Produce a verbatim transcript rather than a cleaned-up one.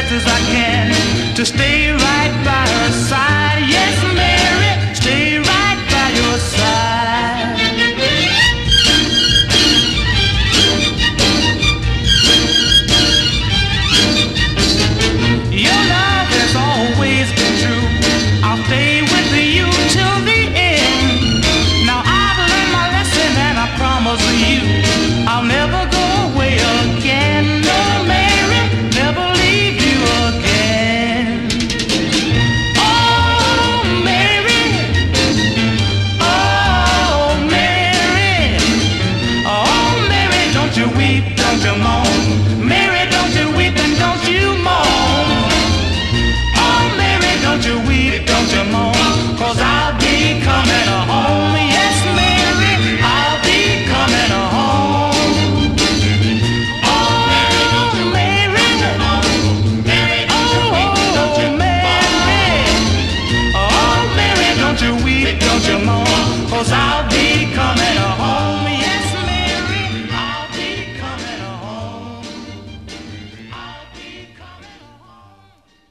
best as I can to stay right by her side. Yes, Mary, stay right by your side. Your love has always been true. I'll stay with you till the end. Now I've learned my lesson and I promise you I'll never go away again. No, Mary, never leave you again. Oh, Mary, oh, Mary, oh, Mary, don't you weep, don't you moan. Mary, don't you weep and don't you moan. Oh, Mary, don't you weep, don't you moan, 'cause I'll be coming home. Yes, Mary, I'll be coming home. Oh, Mary, oh, Mary, oh, Mary, don't you weep, don't you moan, 'cause I'll be coming